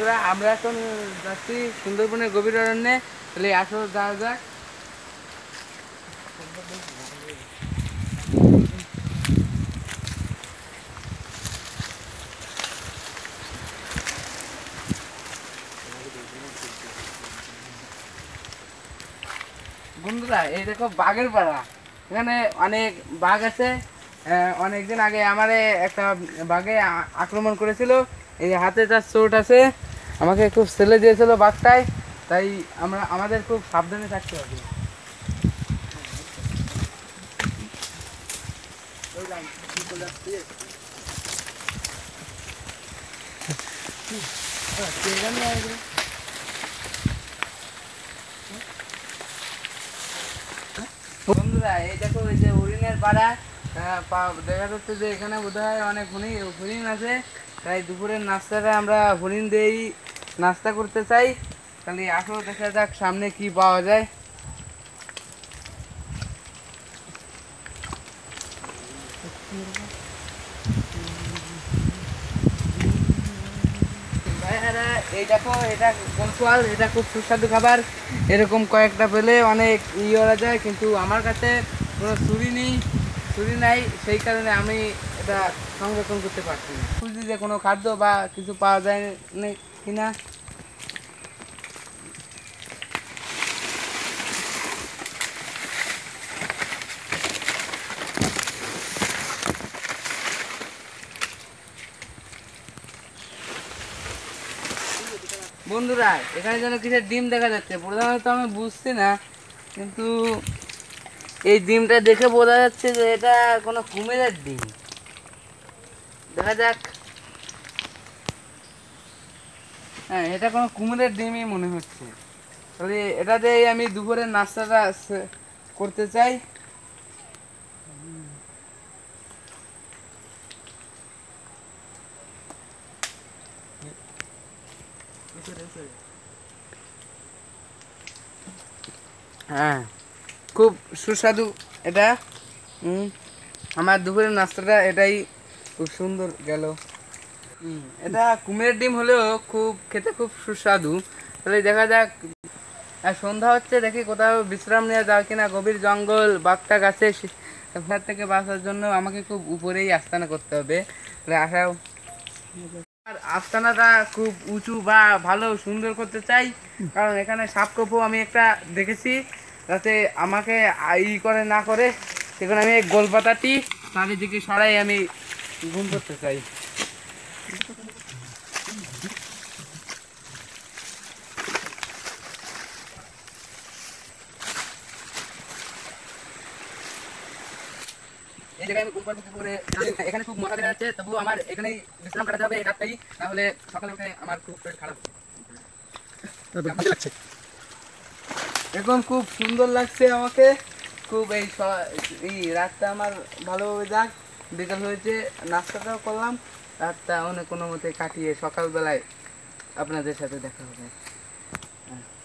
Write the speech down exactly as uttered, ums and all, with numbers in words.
বন্ধুরা আমরা এখন যাচ্ছি সুন্দরবনের গভীর অরণ্যে। তাহলে আসো যাওয়া যাক। বন্ধুরা এই দেখো বাঘের পাড়া, এখানে অনেক বাঘ আছে। অনেকদিন আগে আমারে একটা বাঘে আক্রমণ করেছিল, এই হাতে তার চোট আছে, আমাকে খুব ছেলে দিয়েছিল বাঘটায়। তাই আমরা আমাদের খুব সাবধানে থাকতে হবে। বন্ধুরা এই দেখো এই যে হরিণের পাড়া, দেখা যাচ্ছে যে এখানে বোধহয় অনেক হরিণ হরিণ আছে। তাই দুপুরের নাস্তাটা আমরা হরিণ দিয়েই নাস্তা করতে চাই। তাহলে আসো দেখা যাক সামনে কি পাওয়া যায়। এই দেখো এটা গোলফল, এটা খুব সুস্বাদু খাবার। এরকম কয়েকটা পেলে অনেক ই করা যায়, কিন্তু আমার কাছে কোনো ছুরি নেই ছুরি নাই সেই কারণে আমি এটা সংরক্ষণ করতে পারছি না। খুঁজি যে কোনো খাদ্য বা কিছু পাওয়া যায় না কিনা। বন্ধুরা এখানে যেন কিসের ডিম দেখা যাচ্ছে, প্রধানত আমি বুঝছি না, কিন্তু এই ডিমটা দেখে বোঝা যাচ্ছে যে এটা কোনো কুমিরের ডিম। দেখা যাক। হ্যাঁ, এটা কোনো কুমিরের ডিমই মনে হচ্ছে। তাহলে এটা দিয়েই আমি দুপুরের নাস্তাটা করতে চাই। হ্যাঁ, খুব সুস্বাদু এটা। হুম, আমার দুপুরের নাস্তাটা এটাই খুব সুন্দর গেল। হুম, এটা কুমিরের ডিম হলেও খুব খেতে খুব সুস্বাদু। তাহলে দেখা যাক, সন্ধ্যা হচ্ছে, দেখি কোথাও বিশ্রাম নেওয়া যায় কিনা। গভীর জঙ্গল, বাঘটা গাছে, আপনার থেকে বাঁচার জন্য আমাকে খুব উপরেই আস্তানা করতে হবে। তাহলে আসাও আর আস্তানাটা খুব উঁচু বা ভালো সুন্দর করতে চাই, কারণ এখানে সাপকোপও আমি একটা দেখেছি, যাতে আমাকে ই করে না করে সেখানে আমি গোলপাতাটি চারিদিকে সরাই আমি ঘুম করতে চাই। এই জায়গায় আমি ঘুম পাড়বো করে, এখানে খুব মজা দেখা যাচ্ছে, তবুও আমার এখানেই বিশ্রাম কাটাতে হবে এই রাতটাই, তাহলে সকালে উঠে আমার খুব শরীর খারাপ লাগছে। এখন খুব সুন্দর লাগছে আমাকে, খুব এই এই রাতটা আমার ভালোভাবে যাক। বিকাল হয়েছে, নাস্তাটাও করলাম, রাতটা অনেক কোনো মতে কাটিয়ে সকালবেলায় আপনাদের সাথে দেখা হবে।